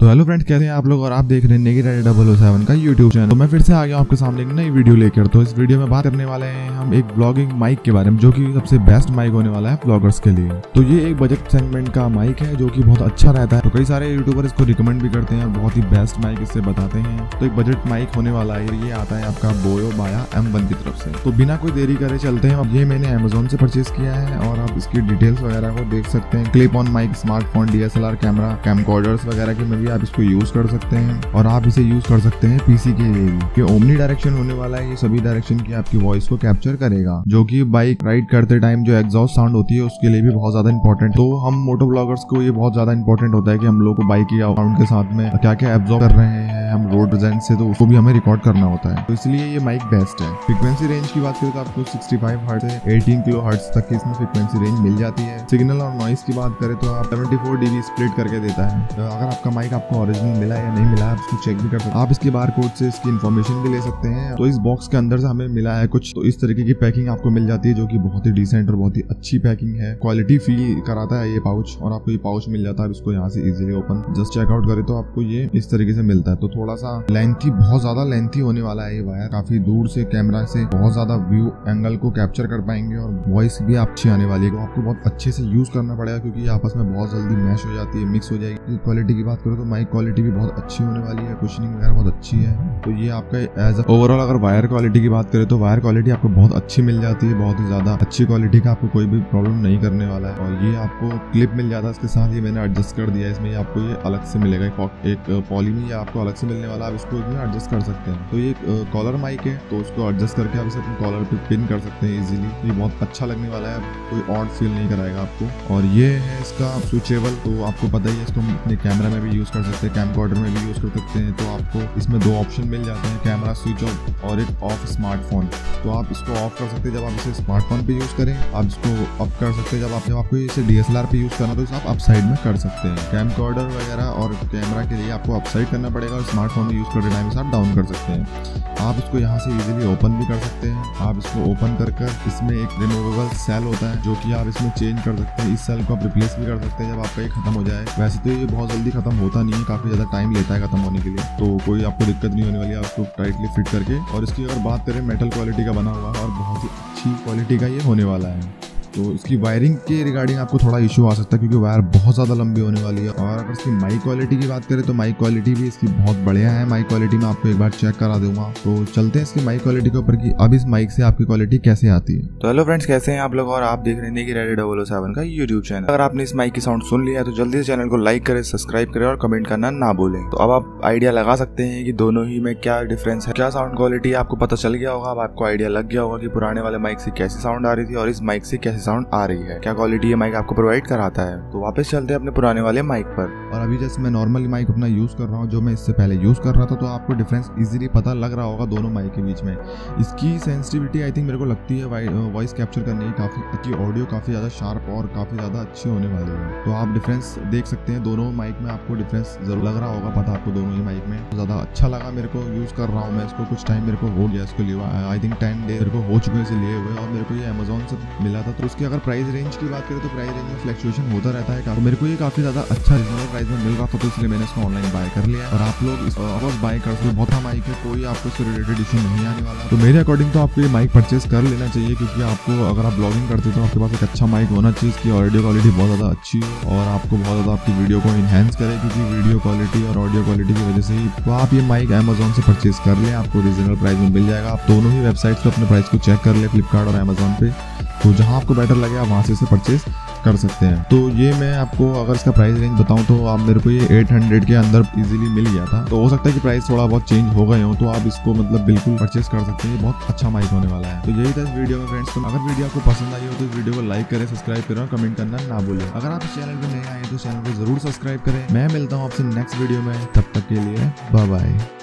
तो hello friends, कैसे हैं आप लोग। और आप देख रहे हैं नेकी रेडी 007 का यूट्यूब चैनल। तो मैं फिर से आ गया हूं आपके सामने एक नई वीडियो लेकर। तो इस वीडियो में बात करने वाले हैं हम एक ब्लॉगिंग माइक के बारे में, जो कि सबसे बेस्ट माइक होने वाला है ब्लॉगर्स के लिए। तो ये एक बजट सेगमेंट का माइक है जो कि बहुत अच्छा रहता है। तो कई सारे यूट्यूबर इसको रिकमेंड भी करते हैं और बहुत ही बेस्ट माइक इससे बताते हैं। तो एक बजट माइक होने वाला है। ये आता है आपका बोयो बाया M1 की तरफ से। तो बिना कोई देरी करे चलते हैं। अब ये मैंने Amazon से परचेज किया है और आप इसकी डिटेल्स वगैरह को देख सकते हैं। Clip on mic, smartphone, DSLR camera, camcorders वगैरह के में भी आप इसको यूज कर सकते हैं। और आप इसे यूज कर सकते हैं पीसी के लिए भी। ये ओमनी डायरेक्शन होने वाला है। ये सभी डायरेक्शन की आपकी वॉइस को कैप्चर करेगा, जो कि बाइक राइड करते टाइम जो एग्जॉस्ट साउंड होती है उसके लिए भी बहुत ज्यादा इंपॉर्टेंट। तो हम मोटो ब्लॉगर्स को ये बहुत ज्यादा इंपॉर्टेंट होता है कि हम लोग को बाइक की साउंड के साथ में क्या क्या एब्जॉर्ब कर रहे हैं हम रोड प्रेजेंट से, तो उसको भी हमें रिकॉर्ड करना होता है। तो इसलिए ये माइक बेस्ट है। फ्रीक्वेंसी रेंज की बात करें तो आपको 65 हर्ट्ज से 18 किलो हर्ट्ज तक की इसमें फ्रीक्वेंसी रेंज मिल जाती है। सिग्नल और नॉइस की बात करें तो आप 74 dB स्प्लिट करके देता है। तो अगर आपका माइक आपको ओरिजिनल मिला या नहीं मिला, आप इसको चेक भी कर सकते हैं। आप इसके बार कोड से इसकी इन्फॉर्मेशन भी ले सकते हैं। तो इस बॉक्स के अंदर से हमें मिला है कुछ, तो इस तरीके की पैकिंग आपको मिल जाती है, जो कि बहुत ही डिसेंट और बहुत ही अच्छी पैकिंग है। क्वालिटी फील कराता है ये पाउच, और आपको ये पाउच मिल जाता है। इसको यहाँ से इजीली ओपन जस्ट चेकआउट करें तो आपको ये इस तरीके से मिलता है। तो थोड़ा सा लेंथी, बहुत ज्यादा लेंथी होने वाला है ये वायर। काफी दूर से कैमरा से बहुत ज्यादा व्यू एंगल को कैप्चर कर पाएंगे और वॉइस भी अच्छी आने वाली है। तो आपको बहुत अच्छे से यूज करना पड़ेगा, क्योंकि ये आपस में बहुत जल्दी मैश हो जाती है, मिक्स हो जाएगी। क्वालिटी की बात करो तो माइक क्वालिटी भी बहुत अच्छी होने वाली है। कुशनिंग वगैरह बहुत अच्छी है। तो ये आपका एज ओवरऑल अगर वायर क्वालिटी की बात करें तो वायर क्वालिटी आपको बहुत अच्छी मिल जाती है। बहुत ही ज्यादा अच्छी क्वालिटी का, आपको कोई भी प्रॉब्लम नहीं करने वाला है। और ये आपको क्लिप मिल जाता है इसके साथ। ये मैंने एडजस्ट कर दिया है। इसमें आपको ये अलग से मिलेगा, एक पॉली में ये आपको अलग से मिलने वाला है। आप इसको इसमें एडजस्ट कर सकते हैं। तो ये कॉलर माइक है, तो उसको एडजस्ट करके आप इसे अपने कॉलर पे पिन कर सकते हैं इजीली। ये बहुत अच्छा लगने वाला है, कोई ऑड फील नहीं कराएगा आपको। और ये है इसका स्विचेबल। तो आपको पता ही है, इसको अपने कैमरा में भी यूज कर सकते हैं, कैमकॉर्डर में भी यूज कर सकते हैं। तो आपको इसमें दो ऑप्शन मिल जाते हैं, कैमरा स्विच ऑफ और एक ऑफ स्मार्टफोन। तो आप इसको ऑफ कर सकते हैं जब आप इसे स्मार्टफोन पे यूज करें। आप इसको अप कर सकते हैं जब आपको इसे DSLR पे यूज करना, तो इसे आप अप साइड में कर सकते हैं। कैमकॉर्डर वगैरह और कैमरा के लिए आपको अप साइड करना पड़ेगा, और स्मार्टफोन में यूज करते टाइम इसे आप डाउन कर सकते हैं। आप इसको यहाँ से इजीली ओपन भी कर सकते हैं। आप इसको ओपन कर इसमें एक रिमूवेबल सेल होता है, जो कि आप इसमें चेंज कर सकते हैं। इस सेल को आप रिप्लेस भी कर सकते हैं जब आपका ये खत्म हो जाए। वैसे तो ये बहुत जल्दी खत्म होता नहीं है, काफी ज्यादा टाइम लेता है खत्म होने के लिए। तो कोई आपको दिक्कत नहीं होने वाली है। आप इसको टाइटली फिट करके, और इसकी अगर बात करें मेटल क्वालिटी का बना हुआ है और बहुत ही अच्छी क्वालिटी का ये होने वाला है। तो इसकी वायरिंग के रिगार्डिंग आपको थोड़ा इशू आ सकता है, क्योंकि वायर बहुत ज़्यादा लंबी होने वाली है। और अगर इसकी माइक क्वालिटी की बात करें तो माइक क्वालिटी भी इसकी बहुत बढ़िया है। माइक क्वालिटी में आपको एक बार चेक करा दूंगा। तो चलते हैं इसकी माइक क्वालिटी के ऊपर कि अब इस माइक से आपकी क्वालिटी कैसे आती है। तो हेलो फ्रेंड्स, कैसे हैं आप लोग। और आप देख रहे हैं नेकी रेडी 007 का यूट्यूब चैनल। अगर आपने इस माइक की साउंड सुन लिया है तो जल्दी से चैनल को लाइक करें, सब्सक्राइब करें और कमेंट करना ना भूलें। तो अब आप आइडिया लगा सकते हैं कि दोनों ही में क्या डिफरेंस है, क्या साउंड क्वालिटी आपको पता चल गया होगा। अब आपको आइडिया लग गया होगा कि पुराने वाले माइक से कैसी साउंड आ रही थी और इस माइक से कैसी साउंड आ रही है, क्या क्वालिटी ये माइक आपको प्रोवाइड कराता है। तो वापस चलते हैं अपने पुराने वाले माइक पर। और अभी जैसे मैं नॉर्मल माइक अपना यूज कर रहा हूँ, जो मैं इससे पहले यूज कर रहा था, तो आपको डिफरेंस इजीली पता लग रहा होगा दोनों माइक के बीच में। इसकी सेंसिटिविटी आई थिंक मेरे को लगती है वॉइस कैप्चर करने की काफी अच्छी, ऑडियो काफी ज्यादा शार्प और काफी ज्यादा अच्छी होने वाली है। तो आप डिफरेंस देख सकते हैं दोनों माइक में। आपको डिफरेंस जरूर लग रहा होगा पता आपको दोनों ही माइक में। ज्यादा अच्छा लगा मेरे को, यूज कर रहा हूँ मैं इसको। कुछ टाइम मेरे को हो गया इसको लिए, आई थिंक 10 डे मेरे को हो चुके हैं इसे लिए हुए। और मेरे को ये Amazon से मिला था। तो उसकी अगर प्राइस रेंज की बात करें तो प्राइस रेंज में फ्लक्चुएशन होता रहता है। मेरे को ये काफी ज्यादा अच्छा रीजनेबल प्राइस में मिल रहा था, तो इसलिए मैंने इसको ऑनलाइन बाय कर लिया। और आप लोग इसको बाय कर सकते हो। बहुत माइक है, कोई आपको इससे रिलेटेड इशू नहीं आने वाला। तो मेरे अकॉर्डिंग तो आपको ये माइक परचेस कर लेना चाहिए, क्योंकि आपको अगर आप ब्लॉगिंग करते हो तो आपके पास एक अच्छा माइक होना चाहिए। इसकी ऑडियो क्वालिटी बहुत ज्यादा अच्छी हो और आपको बहुत ज्यादा आपकी वीडियो को इनहेंस करे, क्योंकि वीडियो क्वालिटी और ऑडियो क्वालिटी की वजह से ही। तो आप ये माइक Amazon से परचेज कर लें, आपको रीजनेबल प्राइस में मिल जाएगा। आप दोनों ही वेबसाइट्स पे अपने प्राइस को चेक कर ले, फ्लिपकार्ट और Amazon पे। तो जहां आपको बेटर लगे आप वहां से इसे परचेज कर सकते हैं। तो ये मैं आपको अगर इसका प्राइस रेंज बताऊं तो आप मेरे को ये 800 के अंदर इजीली मिल गया था। तो हो सकता है कि प्राइस थोड़ा बहुत चेंज हो गए हो, तो आप इसको मतलब बिल्कुल परचेस कर सकते हैं। ये बहुत अच्छा माइक होने वाला है। तो यही था इस वीडियो में फ्रेंड्स। तो अगर वीडियो आपको पसंद आई हो तो इस वीडियो को लाइक करें, सब्सक्राइब करें और कमेंट करना ना भूलें। अगर आप इस चैनल पर नए आए तो चैनल को जरूर सब्सक्राइब करें। मैं मिलता हूँ आपसे नेक्स्ट वीडियो में, तब तक के लिए बाय बाय।